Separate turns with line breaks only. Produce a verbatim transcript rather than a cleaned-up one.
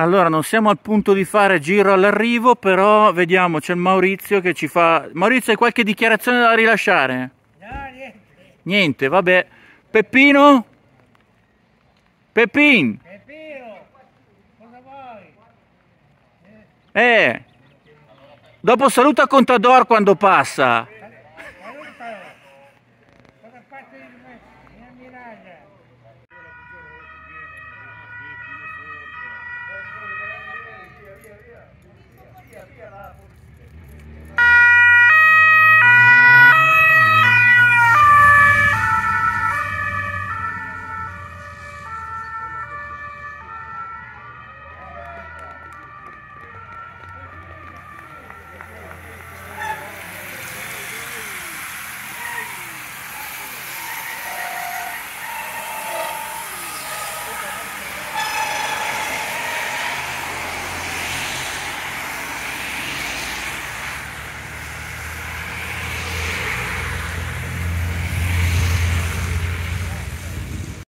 Allora, non siamo al punto di fare giro all'arrivo, però vediamo, c'è il Maurizio che ci fa... Maurizio, hai qualche dichiarazione da rilasciare?
No, niente.
Niente, vabbè. Peppino? Peppin?
Peppino, cosa vuoi?
Eh! Dopo saluta Contador quando passa.